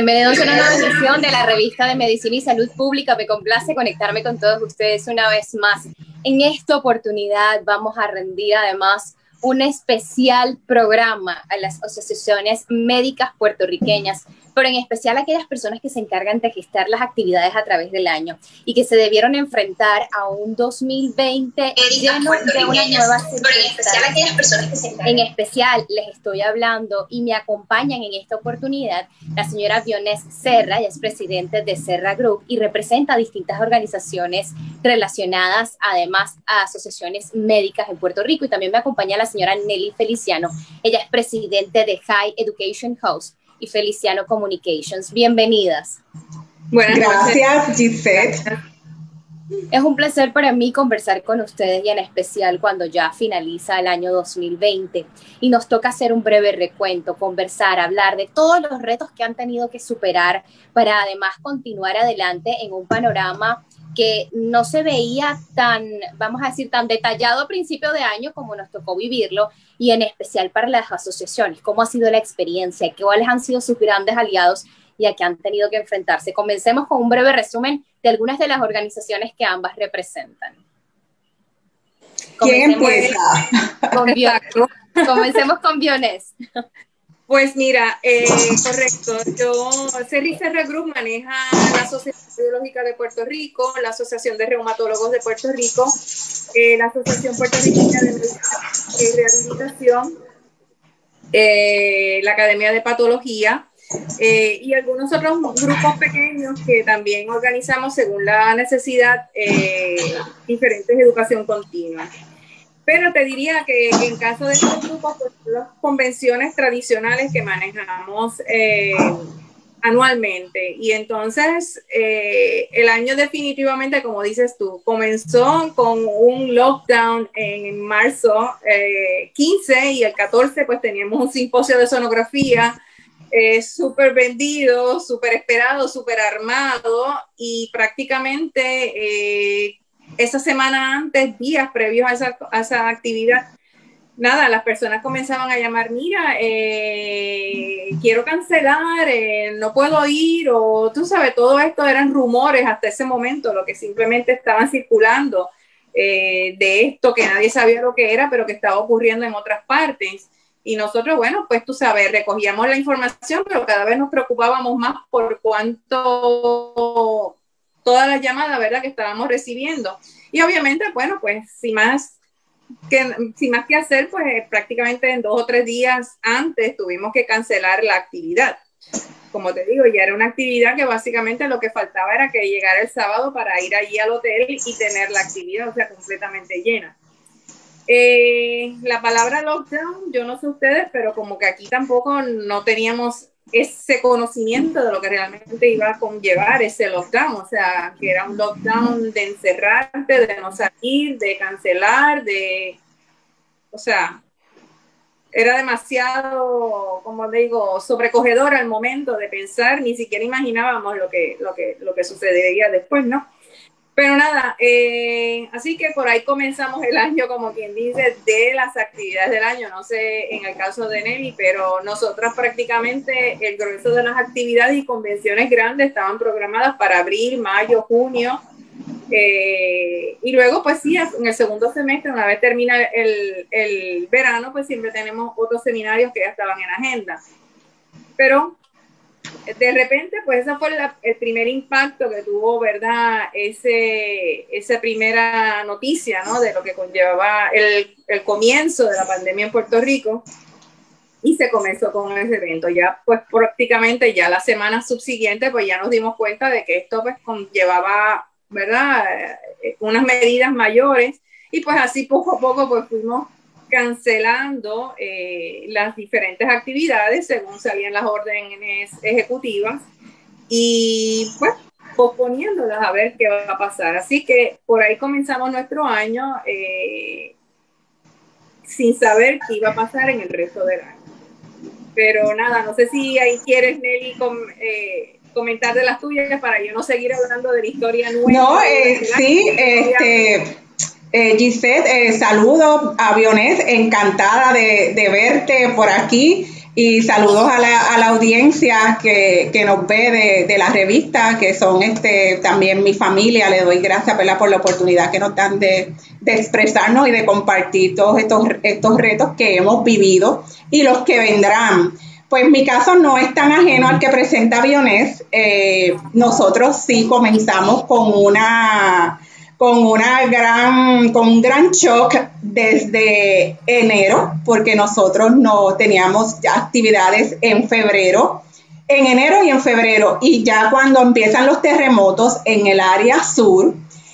Bienvenidos a una nueva edición de la revista de Medicina y Salud Pública. Me complace conectarme con todos ustedes una vez más. En esta oportunidad vamos a rendir además un especial programa a las asociaciones médicas puertorriqueñas, pero en especial a aquellas personas que se encargan de gestar las actividades a través del año y que se debieron enfrentar a un 2020 lleno de una nueva circunstancia. En especial les estoy hablando y me acompañan en esta oportunidad la señora Vionés Serra. Ella es presidente de Serra Group y representa a distintas organizaciones relacionadas además a asociaciones médicas en Puerto Rico, y también me acompaña la señora Nelly Feliciano. Ella es presidente de High Education House y Feliciano Communications. Bienvenidas. Buenas gracias, Gisette. Es un placer para mí conversar con ustedes, y en especial cuando ya finaliza el año 2020 y nos toca hacer un breve recuento, conversar, hablar de todos los retos que han tenido que superar para además continuar adelante en un panorama que no se veía tan, vamos a decir, tan detallado a principio de año como nos tocó vivirlo, y en especial para las asociaciones. ¿Cómo ha sido la experiencia? ¿Cuáles han sido sus grandes aliados y a qué han tenido que enfrentarse? Comencemos con un breve resumen de algunas de las organizaciones que ambas representan. ¿Quién empieza? Comencemos con Vionés. Pues mira, correcto. Serra Group maneja la Asociación Biológica de Puerto Rico, la Asociación de Reumatólogos de Puerto Rico, la Asociación Puertorriqueña de Medicina y Rehabilitación, la Academia de Patología, y algunos otros grupos pequeños que también organizamos según la necesidad, diferentes educación continua. Pero te diría que en caso de estos grupos, pues las convenciones tradicionales que manejamos anualmente. Y entonces el año definitivamente, como dices tú, comenzó con un lockdown en marzo 15, y el 14 pues teníamos un simposio de sonografía súper vendido, súper esperado, súper armado, y prácticamente esa semana antes, días previos a esa actividad, nada, las personas comenzaban a llamar, mira, quiero cancelar, no puedo ir, o tú sabes, todo esto eran rumores hasta ese momento, lo que simplemente estaban circulando de esto, que nadie sabía lo que era, pero que estaba ocurriendo en otras partes. Y nosotros, bueno, pues tú sabes, recogíamos la información, pero cada vez nos preocupábamos más por cuánto, todas las llamadas, ¿verdad?, que estábamos recibiendo. Y obviamente, bueno, pues sin más que hacer, pues prácticamente en 2 o 3 días antes tuvimos que cancelar la actividad. Como te digo, ya era una actividad que básicamente lo que faltaba era que llegara el sábado para ir allí al hotel y tener la actividad, o sea, completamente llena. La palabra lockdown, yo no sé ustedes, pero como que aquí tampoco no teníamos ese conocimiento de lo que realmente iba a conllevar ese lockdown, o sea, que era un lockdown de encerrarte, de no salir, de cancelar, o sea, era demasiado, como digo, sobrecogedor al momento de pensar, ni siquiera imaginábamos lo que sucedería después, ¿no? Pero nada, así que por ahí comenzamos el año, como quien dice, de las actividades del año. No sé en el caso de Nelly, pero nosotras prácticamente el grueso de las actividades y convenciones grandes estaban programadas para abril, mayo, junio. Y luego, pues sí, en el segundo semestre, una vez termina el verano, pues siempre tenemos otros seminarios que ya estaban en agenda. Pero de repente, pues ese fue el primer impacto que tuvo, ¿verdad? Esa primera noticia, ¿no? De lo que conllevaba el comienzo de la pandemia en Puerto Rico, y se comenzó con ese evento. Ya, pues prácticamente ya la semana subsiguiente, pues ya nos dimos cuenta de que esto pues conllevaba, ¿verdad? Unas medidas mayores, y pues así poco a poco pues fuimos cancelando las diferentes actividades según salían las órdenes ejecutivas, y pues posponiéndolas a ver qué va a pasar. Así que por ahí comenzamos nuestro año sin saber qué iba a pasar en el resto del año. Pero nada, no sé si ahí quieres, Nelly, comentar de las tuyas para yo no seguir hablando de la historia nueva. No, sí, Gisette, saludo a Vionés, encantada de verte por aquí. Y saludos a la audiencia que nos ve de la revista, que son también mi familia. Le doy gracias, ¿verdad?, por la oportunidad que nos dan de expresarnos y de compartir todos estos retos que hemos vivido y los que vendrán. Pues mi caso no es tan ajeno al que presenta Bionés. Nosotros sí comenzamos con un gran shock desde enero, porque nosotros no teníamos actividades en enero y en febrero, y ya cuando empiezan los terremotos en el área sur,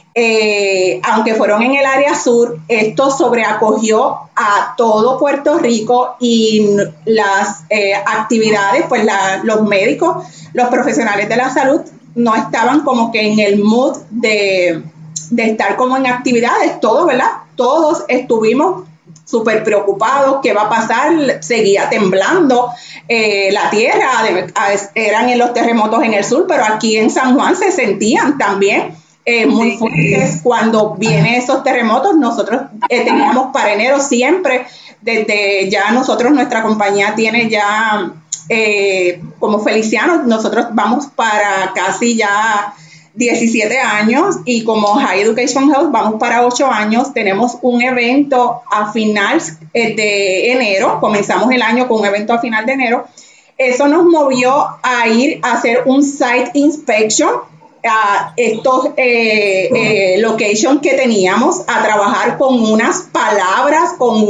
aunque fueron en el área sur, esto sobreacogió a todo Puerto Rico y las actividades, pues los médicos, los profesionales de la salud no estaban como que en el mood de estar como en actividades, todos, ¿verdad? Todos estuvimos súper preocupados, ¿qué va a pasar? Seguía temblando la tierra, eran en los terremotos en el sur, pero aquí en San Juan se sentían también muy fuertes. Cuando vienen esos terremotos, nosotros teníamos para enero siempre, desde ya nosotros, nuestra compañía tiene ya, como Feliciano, nosotros vamos para casi ya 17 años, y como High Education Health vamos para 8 años. Tenemos un evento a final de enero, comenzamos el año con un evento a final de enero. Eso nos movió a ir a hacer un site inspection a estos locations que teníamos, a trabajar con unas palabras, con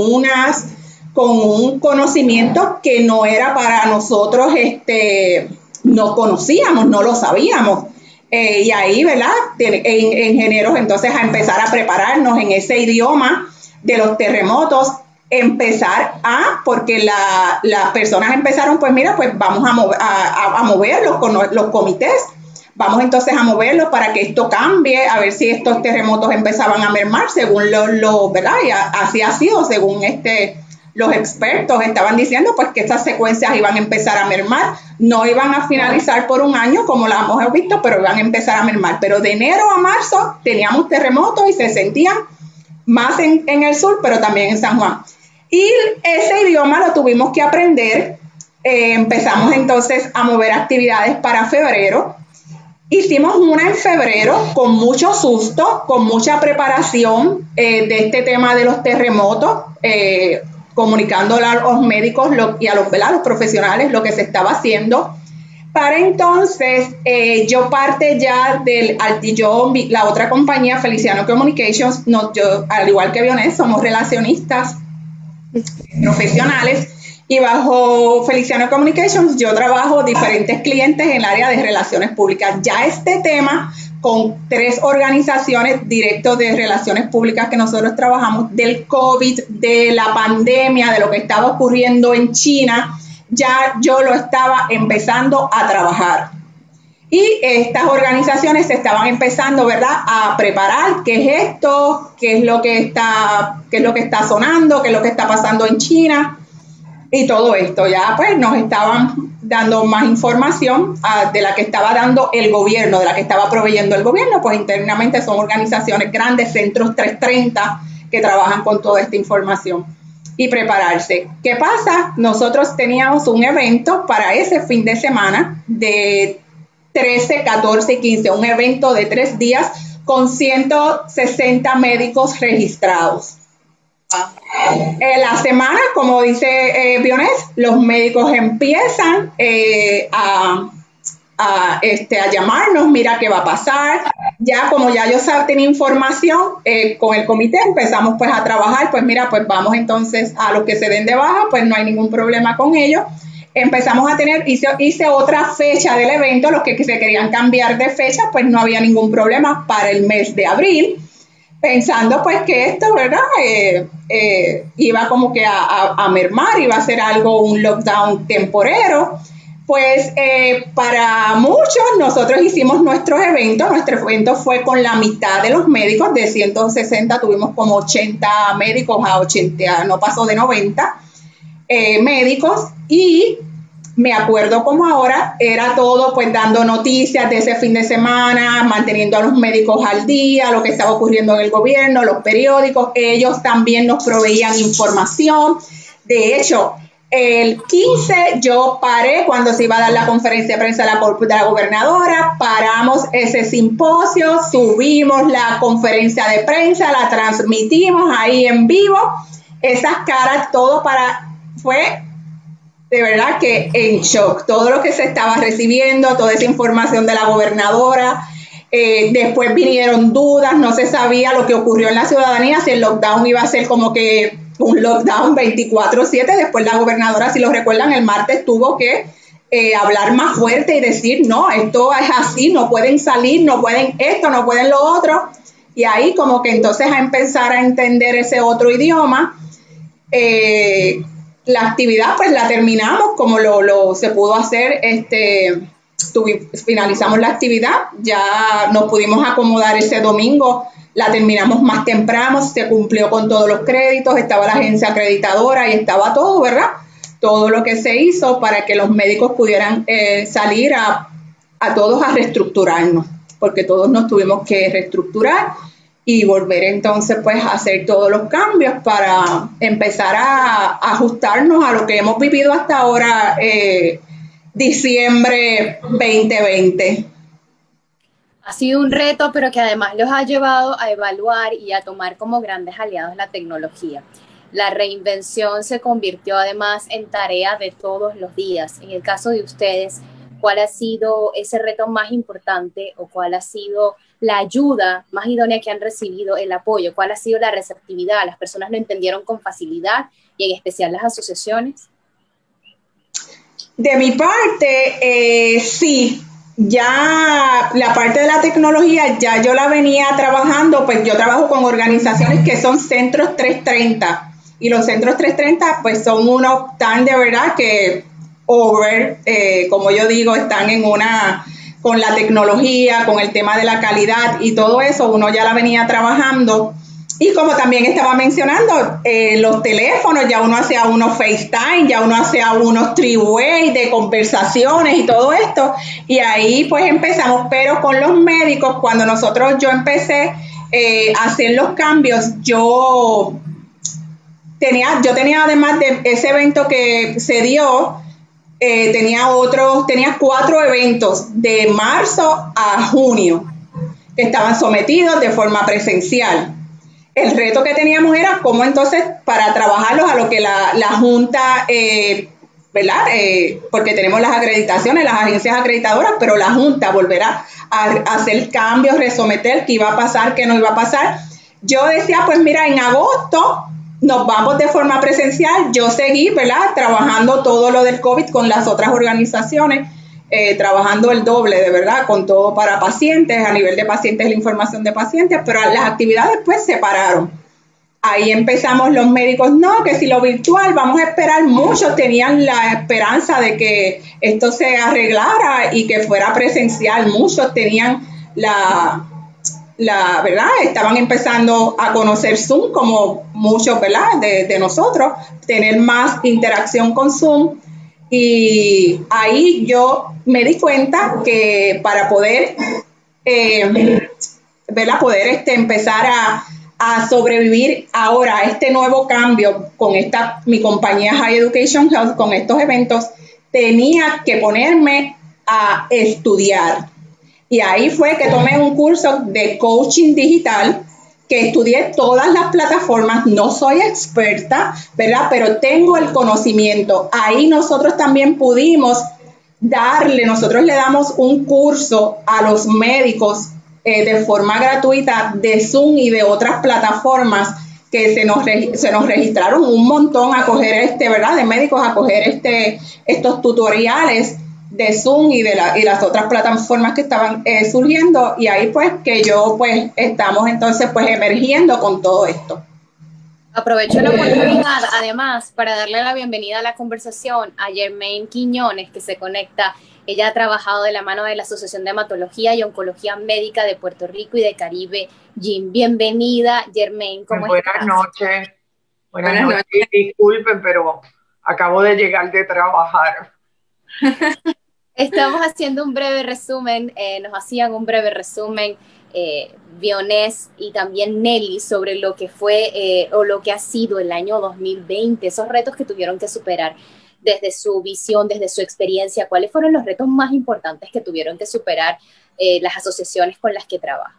un conocimiento que no era para nosotros, no conocíamos, no lo sabíamos. Y ahí, ¿verdad?, en enero entonces a empezar a prepararnos en ese idioma de los terremotos, porque las personas empezaron, pues mira, pues vamos a moverlos con los comités, vamos entonces a moverlos para que esto cambie, a ver si estos terremotos empezaban a mermar según ¿verdad? Y así ha sido, según los expertos estaban diciendo, pues que estas secuencias iban a empezar a mermar, no iban a finalizar por un año como la hemos visto, pero iban a empezar a mermar. Pero de enero a marzo teníamos terremotos y se sentían más en el sur, pero también en San Juan. Y ese idioma lo tuvimos que aprender. Empezamos entonces a mover actividades para febrero. Hicimos una en febrero con mucho susto, con mucha preparación de este tema de los terremotos, comunicando a los médicos y a los profesionales lo que se estaba haciendo. Para entonces, yo parte ya la otra compañía, Feliciano Communications, yo, al igual que Bionés, somos relacionistas profesionales, y bajo Feliciano Communications yo trabajo diferentes clientes en el área de relaciones públicas. Ya este tema, con 3 organizaciones directos de relaciones públicas que nosotros trabajamos, del COVID, de la pandemia, de lo que estaba ocurriendo en China, ya yo lo estaba empezando a trabajar. Y estas organizaciones se estaban empezando, ¿verdad?, a preparar qué es esto, qué es lo que está sonando, qué es lo que está pasando en China. Y todo esto ya pues nos estaban dando más información de la que estaba dando el gobierno, de la que estaba proveyendo el gobierno, pues internamente son organizaciones grandes, Centros 330, que trabajan con toda esta información y prepararse. ¿Qué pasa? Nosotros teníamos un evento para ese fin de semana de 13, 14 y 15, un evento de 3 días con 160 médicos registrados. La semana, como dice Bionés, los médicos empiezan a llamarnos, mira qué va a pasar. Ya como ya yo tenía información con el comité, empezamos pues a trabajar, pues mira, pues vamos entonces a los que se den de baja, pues no hay ningún problema con ellos. Empezamos a hice otra fecha del evento, los que se querían cambiar de fecha, pues no había ningún problema para el mes de abril, pensando pues que esto, ¿verdad?, iba como que a mermar, iba a ser un lockdown temporero. Pues para muchos nosotros hicimos nuestro evento fue con la mitad de los médicos, de 160 tuvimos como 80 médicos a 80, no pasó de 90 médicos, y me acuerdo como ahora, era todo pues dando noticias de ese fin de semana, manteniendo a los médicos al día, lo que estaba ocurriendo en el gobierno, los periódicos, ellos también nos proveían información. De hecho, El 15 yo paré cuando se iba a dar la conferencia de prensa de la gobernadora, paramos ese simposio, subimos la conferencia de prensa, la transmitimos ahí en vivo, esas caras, todo fue de verdad que en shock, todo lo que se estaba recibiendo, toda esa información de la gobernadora. Después vinieron dudas, no se sabía lo que ocurrió en la ciudadanía, si el lockdown iba a ser como que un lockdown 24/7. Después la gobernadora, si lo recuerdan, el martes tuvo que hablar más fuerte y decir, no, esto es así, no pueden salir, no pueden esto, no pueden lo otro. Y ahí como que entonces a empezar a entender ese otro idioma. La actividad pues la terminamos como se pudo hacer, finalizamos la actividad, ya nos pudimos acomodar ese domingo, la terminamos más temprano, se cumplió con todos los créditos, estaba la agencia acreditadora y estaba todo, ¿verdad? Todo lo que se hizo para que los médicos pudieran salir a todos a reestructurarnos, porque todos nos tuvimos que reestructurar y volver entonces pues a hacer todos los cambios para empezar a ajustarnos a lo que hemos vivido hasta ahora, diciembre 2020. Ha sido un reto, pero que además los ha llevado a evaluar y a tomar como grandes aliados la tecnología. La reinvención se convirtió además en tarea de todos los días. En el caso de ustedes, ¿cuál ha sido ese reto más importante o cuál ha sido la ayuda más idónea que han recibido, el apoyo? ¿Cuál ha sido la receptividad? ¿Las personas lo entendieron con facilidad y en especial las asociaciones? De mi parte, sí. Ya la parte de la tecnología ya yo la venía trabajando, pues yo trabajo con organizaciones que son centros 330 y los centros 330 pues son unos tan de verdad que como yo digo, están con la tecnología, con el tema de la calidad y todo eso, uno ya la venía trabajando. Y como también estaba mencionando, los teléfonos, ya uno hacía unos FaceTime, ya uno hacía unos three-way de conversaciones y todo esto. Y ahí pues empezamos, pero con los médicos, cuando yo empecé a hacer los cambios, yo tenía además de ese evento que se dio, tenía 4 eventos de marzo a junio que estaban sometidos de forma presencial. El reto que teníamos era cómo entonces para trabajarlos a lo que la Junta, ¿verdad? Porque tenemos las acreditaciones, las agencias acreditadoras, pero la Junta volverá a hacer cambios, resometer qué iba a pasar, qué no iba a pasar. Yo decía, pues mira, en agosto nos vamos de forma presencial. Yo seguí, ¿verdad? Trabajando todo lo del COVID con las otras organizaciones, trabajando el doble, de verdad, con todo para pacientes, a nivel de pacientes, la información de pacientes, pero las actividades pues se pararon. Ahí empezamos los médicos, no, que si lo virtual, vamos a esperar. Muchos tenían la esperanza de que esto se arreglara y que fuera presencial. Muchos tenían la verdad, estaban empezando a conocer Zoom como muchos, ¿verdad? De nosotros, tener más interacción con Zoom. Y ahí yo me di cuenta que para poder, ¿verdad? Poder empezar a sobrevivir ahora a este nuevo cambio con mi compañía High Education Health, con estos eventos, tenía que ponerme a estudiar. Y ahí fue que tomé un curso de coaching digital, que estudié todas las plataformas. No soy experta, ¿verdad? Pero tengo el conocimiento. Ahí nosotros también pudimos nosotros le damos un curso a los médicos de forma gratuita de Zoom y de otras plataformas que se nos registraron un montón a coger ¿verdad? De médicos a coger estos tutoriales de Zoom y las otras plataformas que estaban surgiendo, y ahí pues que yo pues estamos entonces pues emergiendo con todo esto. Aprovecho la oportunidad además para darle la bienvenida a la conversación a Germaine Quiñones, que se conecta. Ella ha trabajado de la mano de la Asociación de Hematología y Oncología Médica de Puerto Rico y de Caribe, GIM. Bienvenida, Germaine, ¿cómo estás? Buenas noches. Buenas noches. Disculpen, pero acabo de llegar de trabajar. Estamos haciendo un breve resumen, nos hacían un breve resumen Vionés y también Nelly sobre lo que fue o lo que ha sido el año 2020, esos retos que tuvieron que superar. desde su visión, desde su experiencia, ¿cuáles fueron los retos más importantes que tuvieron que superar las asociaciones con las que trabajan?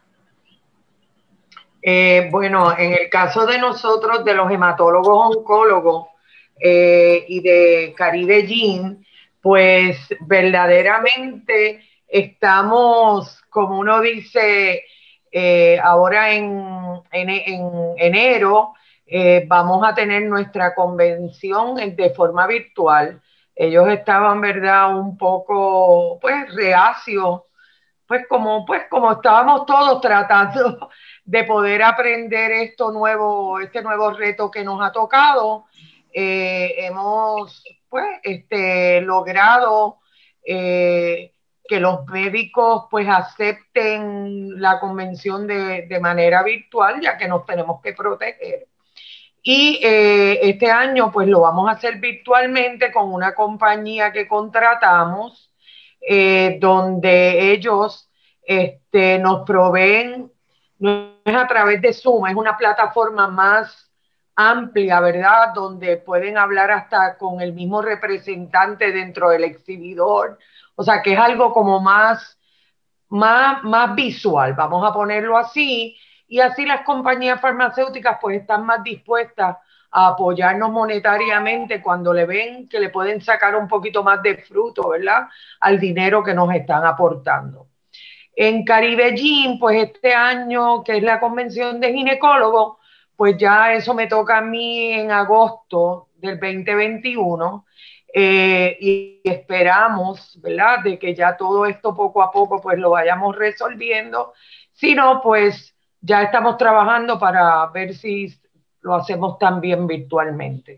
Bueno, en el caso de nosotros, de los hematólogos oncólogos y de Caribe Gene, pues verdaderamente estamos, como uno dice, ahora en enero vamos a tener nuestra convención de forma virtual. Ellos estaban, ¿verdad?, un poco, pues, reacios, pues como estábamos todos tratando de poder aprender este nuevo reto que nos ha tocado. Hemos pues logrado que los médicos pues acepten la convención de manera virtual, ya que nos tenemos que proteger. Y este año pues lo vamos a hacer virtualmente con una compañía que contratamos, donde ellos nos proveen, no es a través de Zoom, es una plataforma más amplia, ¿verdad? Donde pueden hablar hasta con el mismo representante dentro del exhibidor. O sea, que es algo como más visual, vamos a ponerlo así. Y así las compañías farmacéuticas pues están más dispuestas a apoyarnos monetariamente cuando le ven que le pueden sacar un poquito más de fruto, ¿verdad?, al dinero que nos están aportando. En Caribe Gene, pues este año, que es la convención de ginecólogos, pues ya eso me toca a mí en agosto del 2021, y esperamos, ¿verdad?, de que ya todo esto poco a poco pues lo vayamos resolviendo. Si no, pues ya estamos trabajando para ver si lo hacemos también virtualmente.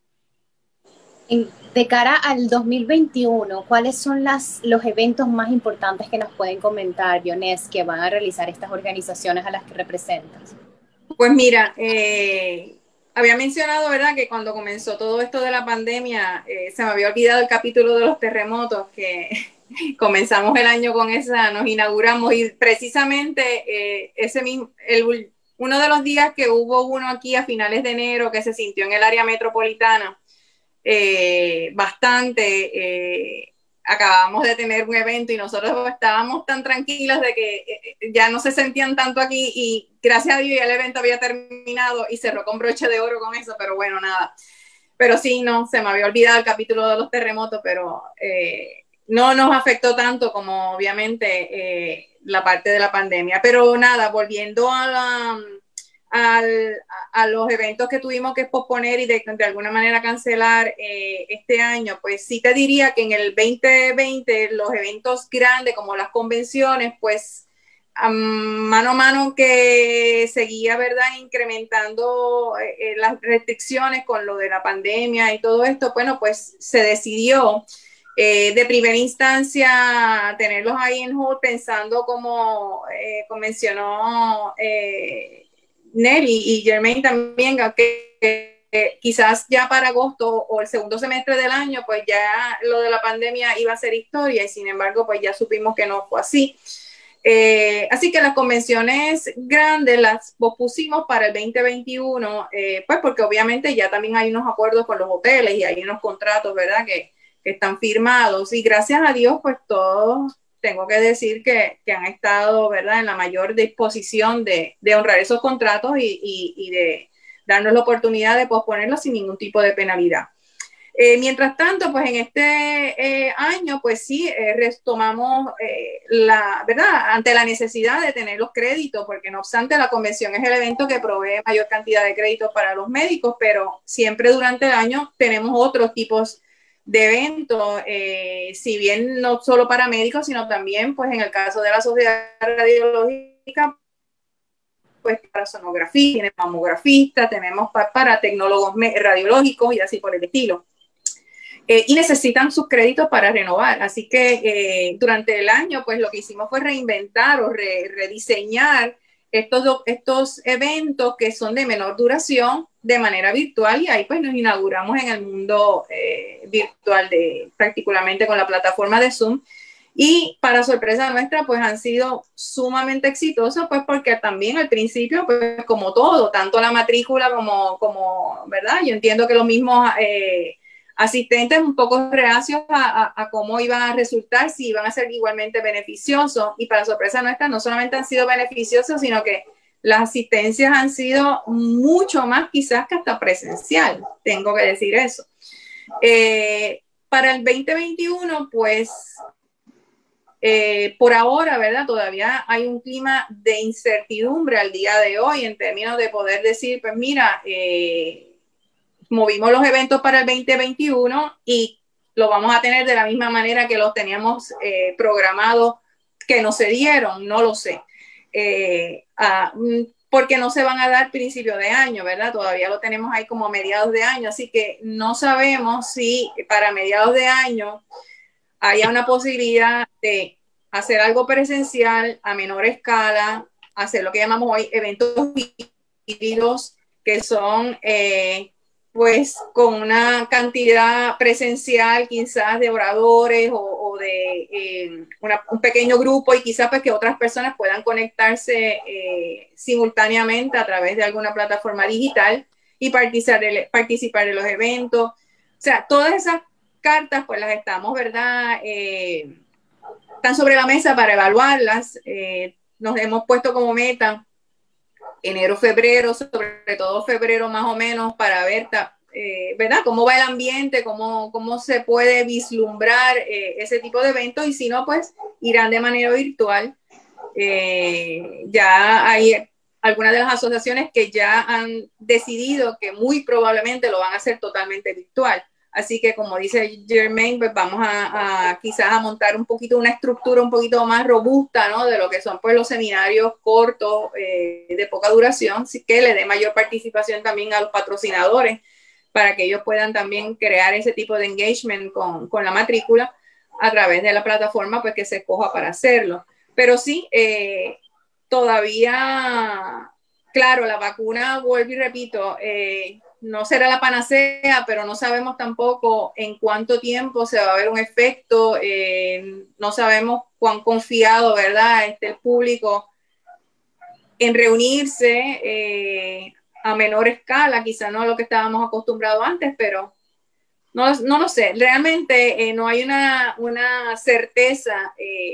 De cara al 2021, ¿cuáles son los eventos más importantes que nos pueden comentar, Dionés, que van a realizar estas organizaciones a las que representas? Pues mira, había mencionado, ¿verdad?, que cuando comenzó todo esto de la pandemia, se me había olvidado el capítulo de los terremotos, que comenzamos el año con esa, nos inauguramos, y precisamente uno de los días que hubo uno aquí a finales de enero que se sintió en el área metropolitana, bastante, acabamos de tener un evento y nosotros estábamos tan tranquilos de que ya no se sentían tanto aquí, y gracias a Dios ya el evento había terminado y cerró con broche de oro con eso, pero bueno, nada. Pero sí, no, se me había olvidado el capítulo de los terremotos, pero no nos afectó tanto como obviamente la parte de la pandemia. Pero nada, volviendo a los eventos que tuvimos que posponer y de alguna manera cancelar este año, pues sí te diría que en el 2020 los eventos grandes como las convenciones, pues mano a mano que seguía, ¿verdad?, incrementando las restricciones con lo de la pandemia y todo esto, bueno, pues se decidió de primera instancia tenerlos ahí en hold, pensando como mencionó Nelly y Germaine también, que quizás ya para agosto o el segundo semestre del año, pues ya lo de la pandemia iba a ser historia, y sin embargo, pues ya supimos que no fue así. Así que las convenciones grandes las pospusimos para el 2021, pues porque obviamente ya también hay unos acuerdos con los hoteles y hay unos contratos, ¿verdad?, que están firmados, y gracias a Dios, pues todos, tengo que decir que han estado, ¿verdad?, en la mayor disposición de honrar esos contratos y de darnos la oportunidad de posponerlos sin ningún tipo de penalidad. Mientras tanto, pues en este año, pues sí, retomamos ¿verdad?, ante la necesidad de tener los créditos, porque no obstante la convención es el evento que provee mayor cantidad de créditos para los médicos, pero siempre durante el año tenemos otros tipos de eventos, si bien no solo para médicos, sino también, pues en el caso de la Sociedad Radiológica, pues para sonografía, tiene mamografistas, tenemos para tecnólogos radiológicos y así por el estilo. Y necesitan sus créditos para renovar. Así que durante el año, pues lo que hicimos fue reinventar o rediseñar estos eventos que son de menor duración de manera virtual, y ahí pues nos inauguramos en el mundo virtual, particularmente con la plataforma de Zoom. Y para sorpresa nuestra, pues han sido sumamente exitosos, pues porque también al principio, pues como todo, tanto la matrícula como ¿verdad? Yo entiendo que los mismos asistentes un poco reacios a cómo iban a resultar, si iban a ser igualmente beneficiosos. Y para sorpresa nuestra, no solamente han sido beneficiosos, sino que las asistencias han sido mucho más quizás que hasta presencial, tengo que decir eso. Para el 2021, pues, por ahora, ¿verdad? Todavía hay un clima de incertidumbre al día de hoy en términos de poder decir, pues mira, movimos los eventos para el 2021 y lo vamos a tener de la misma manera que los teníamos programados, que no se dieron, no lo sé. Porque no se van a dar principio de año, ¿verdad? Todavía lo tenemos ahí como mediados de año, así que no sabemos si para mediados de año haya una posibilidad de hacer algo presencial a menor escala, hacer lo que llamamos hoy eventos híbridos, que son pues con una cantidad presencial quizás de oradores o de un pequeño grupo, y quizás pues que otras personas puedan conectarse simultáneamente a través de alguna plataforma digital y participar de los eventos. O sea, todas esas cartas pues las estamos, ¿verdad? Están sobre la mesa para evaluarlas. Nos hemos puesto como meta enero, febrero, sobre todo febrero más o menos, para ver, ¿verdad? Cómo va el ambiente, cómo se puede vislumbrar ese tipo de eventos, y si no, pues irán de manera virtual. Ya hay algunas de las asociaciones que ya han decidido que muy probablemente lo van a hacer totalmente virtual. Así que, como dice Germaine, pues vamos quizás a montar un poquito una estructura un poquito más robusta, ¿no? De lo que son pues los seminarios cortos de poca duración, así que le dé mayor participación también a los patrocinadores para que ellos puedan también crear ese tipo de engagement con la matrícula a través de la plataforma pues que se escoja para hacerlo. Pero sí, todavía, claro, la vacuna, vuelvo y repito, no será la panacea, pero no sabemos tampoco en cuánto tiempo se va a ver un efecto, no sabemos cuán confiado, ¿verdad?, esté el público en reunirse a menor escala, quizá no a lo que estábamos acostumbrados antes, pero no lo sé. Realmente no hay una certeza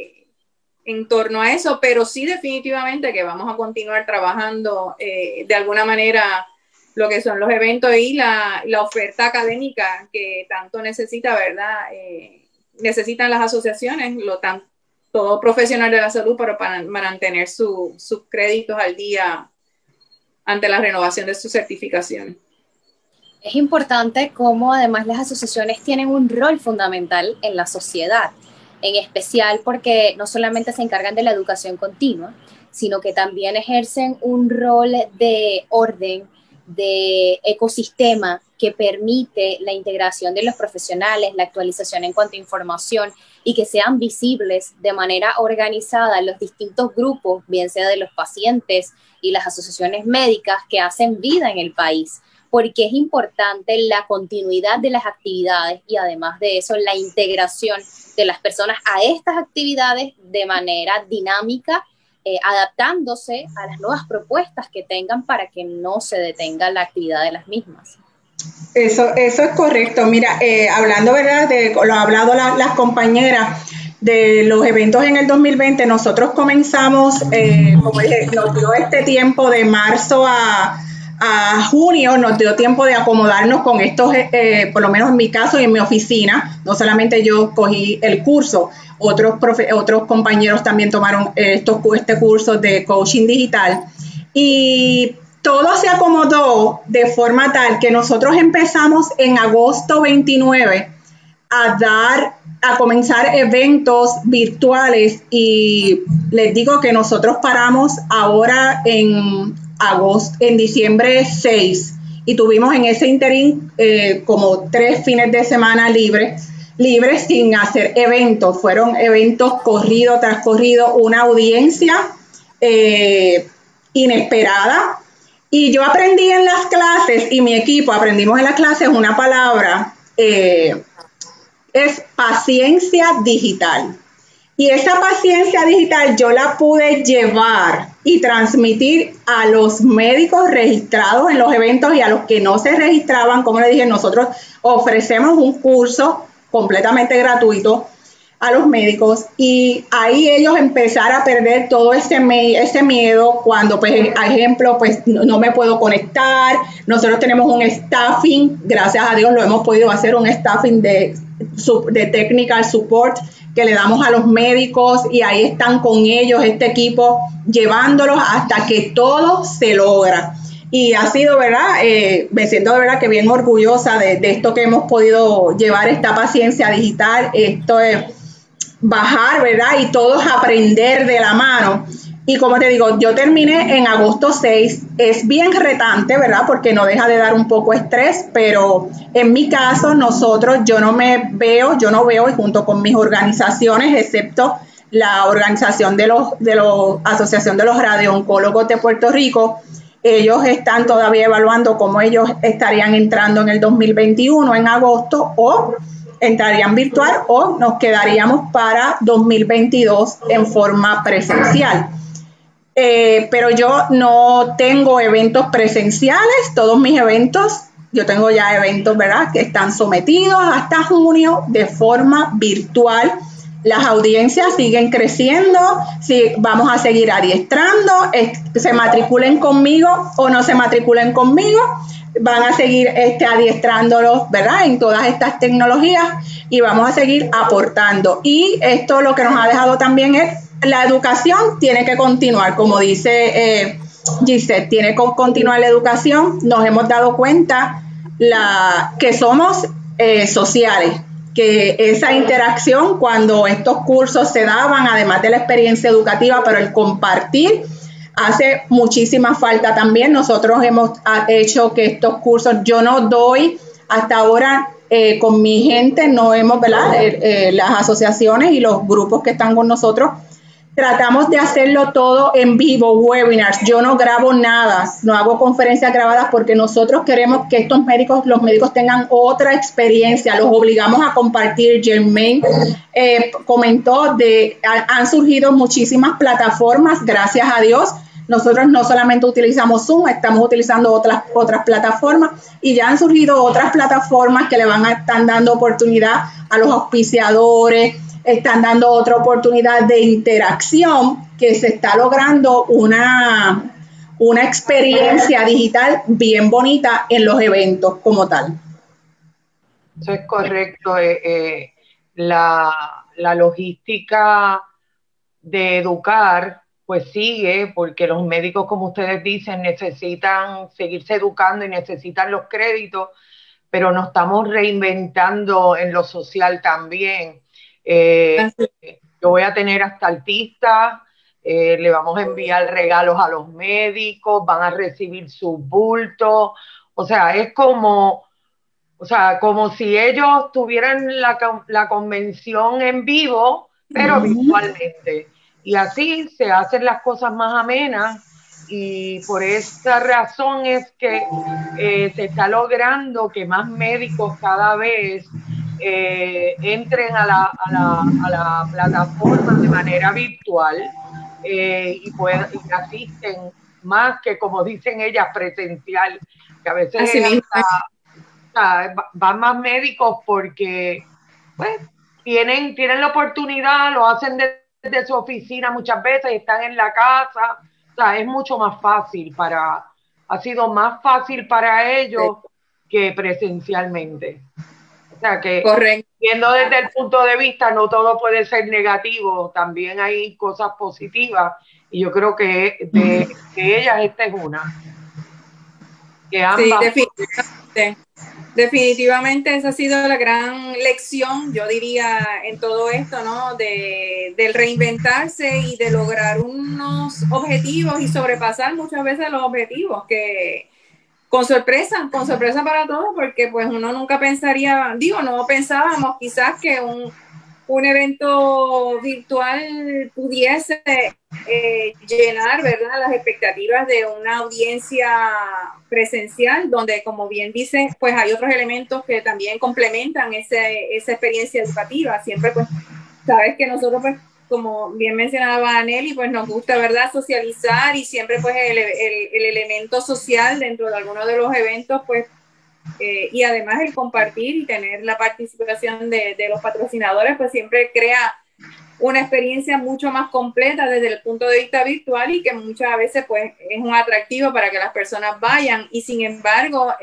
en torno a eso, pero sí definitivamente que vamos a continuar trabajando de alguna manera lo que son los eventos y la oferta académica que tanto necesita, ¿verdad? Necesitan las asociaciones, todo profesional de la salud para mantener sus créditos al día ante la renovación de sus certificaciones. Es importante cómo además las asociaciones tienen un rol fundamental en la sociedad, en especial porque no solamente se encargan de la educación continua, sino que también ejercen un rol de orden, de ecosistema que permite la integración de los profesionales, la actualización en cuanto a información y que sean visibles de manera organizada los distintos grupos, bien sea de los pacientes y las asociaciones médicas que hacen vida en el país, porque es importante la continuidad de las actividades y además de eso la integración de las personas a estas actividades de manera dinámica, adaptándose a las nuevas propuestas que tengan para que no se detenga la actividad de las mismas. Eso es correcto. Mira, hablando, ¿verdad? Lo ha hablado las compañeras de los eventos en el 2020, nosotros comenzamos, como dije, nos dio este tiempo de marzo a junio, nos dio tiempo de acomodarnos con estos, por lo menos en mi caso y en mi oficina, no solamente yo cogí el curso, otros compañeros también tomaron este curso de coaching digital, y todo se acomodó de forma tal que nosotros empezamos en agosto 29 a comenzar eventos virtuales, y les digo que nosotros paramos ahora en diciembre 6, y tuvimos en ese interín como 3 fines de semana libres sin hacer eventos. Fueron eventos corrido tras corrido, una audiencia inesperada, y yo aprendí en las clases y mi equipo aprendimos en las clases una palabra, es paciencia digital. Y esa paciencia digital yo la pude llevar y transmitir a los médicos registrados en los eventos y a los que no se registraban. Como les dije, nosotros ofrecemos un curso completamente gratuito a los médicos y ahí ellos empezaron a perder todo ese miedo cuando, pues, ejemplo, pues no me puedo conectar. Nosotros tenemos un staffing, gracias a Dios lo hemos podido hacer, un staffing de technical support que le damos a los médicos y ahí están con ellos este equipo llevándolos hasta que todo se logra. Y ha sido, ¿verdad? Me siento de verdad que bien orgullosa de esto que hemos podido llevar, esta paciencia digital, esto es bajar, ¿verdad? Y todos aprender de la mano. Y como te digo, yo terminé en agosto 6, es bien retante, ¿verdad? Porque no deja de dar un poco estrés, pero en mi caso, yo no veo, y junto con mis organizaciones, excepto la organización de los Asociación de los Radiooncólogos de Puerto Rico, ellos están todavía evaluando cómo ellos estarían entrando en el 2021 en agosto, o entrarían virtual o nos quedaríamos para 2022 en forma presencial. Pero yo no tengo eventos presenciales, todos mis eventos, yo tengo ya eventos, ¿verdad?, que están sometidos hasta junio de forma virtual. Las audiencias siguen creciendo, vamos a seguir adiestrando, se matriculen conmigo o no se matriculen conmigo, van a seguir adiestrándolos, ¿verdad?, en todas estas tecnologías y vamos a seguir aportando. Y esto lo que nos ha dejado también es la educación tiene que continuar, como dice Gisette, tiene que continuar la educación. Nos hemos dado cuenta que somos sociales, que esa interacción cuando estos cursos se daban, además de la experiencia educativa, pero el compartir hace muchísima falta también. Nosotros hemos hecho que estos cursos, yo no doy hasta ahora con mi gente, no hemos, ¿verdad? Las asociaciones y los grupos que están con nosotros, tratamos de hacerlo todo en vivo, webinars. Yo no grabo nada, no hago conferencias grabadas porque nosotros queremos que los médicos tengan otra experiencia, los obligamos a compartir. Germaine comentó, han surgido muchísimas plataformas, gracias a Dios. Nosotros no solamente utilizamos Zoom, estamos utilizando otras plataformas y ya han surgido otras plataformas que le están dando oportunidad a los auspiciadores, están dando otra oportunidad de interacción, que se está logrando una experiencia digital bien bonita en los eventos como tal. Eso es correcto. La logística de educar pues sigue, porque los médicos, como ustedes dicen, necesitan seguirse educando y necesitan los créditos, pero nos estamos reinventando en lo social también. Yo voy a tener hasta artistas, le vamos a enviar regalos a los médicos, van a recibir sus bultos, o sea, es como si ellos tuvieran la convención en vivo, pero virtualmente. Y así se hacen las cosas más amenas, y por esa razón es que se está logrando que más médicos cada vez entren a la plataforma de manera virtual y asisten más que, como dicen ellas, presencial, que a veces van más médicos porque pues tienen la oportunidad, lo hacen desde su oficina muchas veces, están en la casa, o sea, es mucho más fácil ha sido más fácil para ellos que presencialmente. O sea que, correcto, viendo desde el punto de vista, no todo puede ser negativo, también hay cosas positivas, y yo creo que de ellas esta es una. Que ambas, sí, definitivamente esa ha sido la gran lección, yo diría, en todo esto, ¿no? Del reinventarse y de lograr unos objetivos y sobrepasar muchas veces los objetivos, que con sorpresa para todos, porque pues uno nunca pensaría, no pensábamos quizás que un evento virtual pudiese llenar, ¿verdad?, las expectativas de una audiencia presencial, donde, como bien dice, pues hay otros elementos que también complementan esa experiencia educativa. Siempre, pues, sabes que nosotros pues como bien mencionaba Nelly, pues nos gusta, ¿verdad?, socializar, y siempre pues el elemento social dentro de algunos de los eventos, pues, y además el compartir y tener la participación de los patrocinadores, pues siempre crea una experiencia mucho más completa desde el punto de vista virtual, y que muchas veces pues es un atractivo para que las personas vayan. Y sin embargo,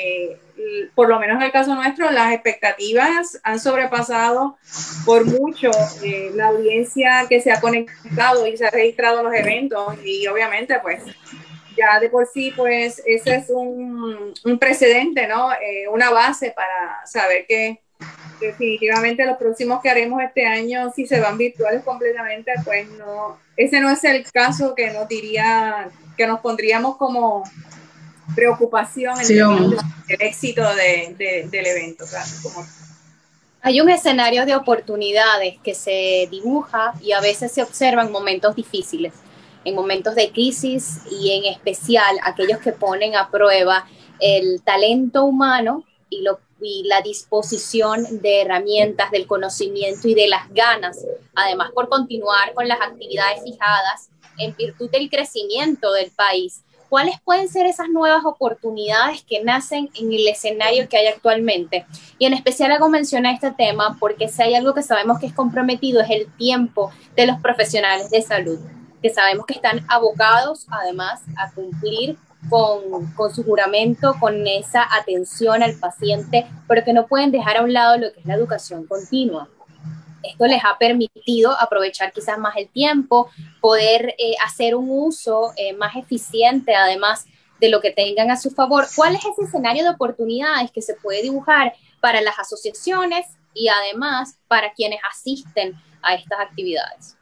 por lo menos en el caso nuestro, las expectativas han sobrepasado por mucho la audiencia que se ha conectado y se ha registrado en los eventos, y obviamente pues ya de por sí pues ese es un precedente, ¿no? Una base para saber que definitivamente los próximos que haremos este año, si se van virtuales completamente, pues no, ese no es el caso que nos diría, que nos pondríamos como preocupación en el éxito del evento, claro, como... Hay un escenario de oportunidades que se dibuja y a veces se observa en momentos difíciles, en momentos de crisis, y en especial aquellos que ponen a prueba el talento humano y la disposición de herramientas, del conocimiento y de las ganas, además por continuar con las actividades fijadas en virtud del crecimiento del país. ¿Cuáles pueden ser esas nuevas oportunidades que nacen en el escenario que hay actualmente? Y en especial hago mención a este tema porque si hay algo que sabemos que es comprometido es el tiempo de los profesionales de salud, que sabemos que están abocados además a cumplir con su juramento, con esa atención al paciente, pero que no pueden dejar a un lado lo que es la educación continua. Esto les ha permitido aprovechar quizás más el tiempo, poder hacer un uso más eficiente, además de lo que tengan a su favor. ¿Cuál es ese escenario de oportunidades que se puede dibujar para las asociaciones y además para quienes asisten a estas actividades?